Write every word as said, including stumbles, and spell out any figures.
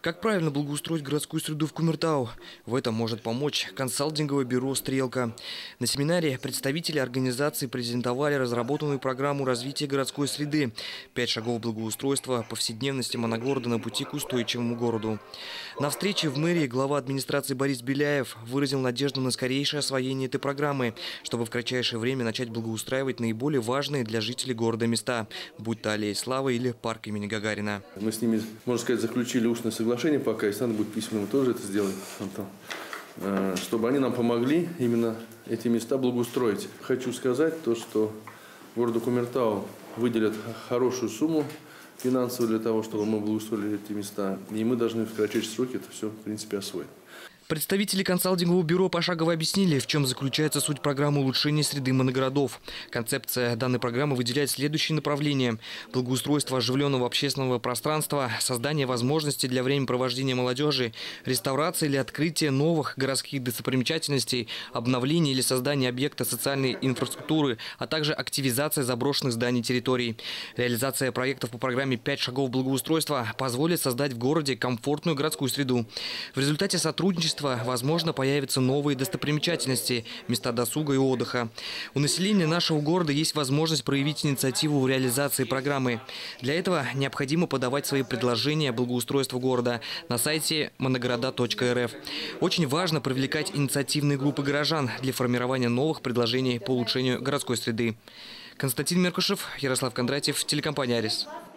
Как правильно благоустроить городскую среду в Кумертау? В этом может помочь консалтинговое бюро «Стрелка». На семинаре представители организации презентовали разработанную программу развития городской среды. Пять шагов благоустройства повседневности моногорода на пути к устойчивому городу. На встрече в мэрии глава администрации Борис Беляев выразил надежду на скорейшее освоение этой программы, чтобы в кратчайшее время начать благоустраивать наиболее важные для жителей города места, будь то Аллея Славы или парк имени Гагарина. Мы с ними, можно сказать, заключили устное соглашение пока, если надо будет письменно, мы тоже это сделаем, Антон, чтобы они нам помогли именно эти места благоустроить. Хочу сказать то, что городу Кумертау выделят хорошую сумму финансовую для того, чтобы мы благоустроили эти места, и мы должны в кратчайшие сроки это все, в принципе, освоить. Представители консалтингового бюро пошагово объяснили, в чем заключается суть программы улучшения среды моногородов. Концепция данной программы выделяет следующие направления: благоустройство оживленного общественного пространства, создание возможностей для времяпровождения молодежи, реставрация или открытие новых городских достопримечательностей, обновление или создание объекта социальной инфраструктуры, а также активизация заброшенных зданий территорий. Реализация проектов по программе «Пять шагов благоустройства» позволит создать в городе комфортную городскую среду. В результате сотрудничества возможно, появятся новые достопримечательности, места досуга и отдыха. У населения нашего города есть возможность проявить инициативу в реализации программы. Для этого необходимо подавать свои предложения о благоустройстве города на сайте моногорода точка эр эф. Очень важно привлекать инициативные группы горожан для формирования новых предложений по улучшению городской среды. Константин Меркушев, Ярослав Кондратьев, телекомпания «Арис».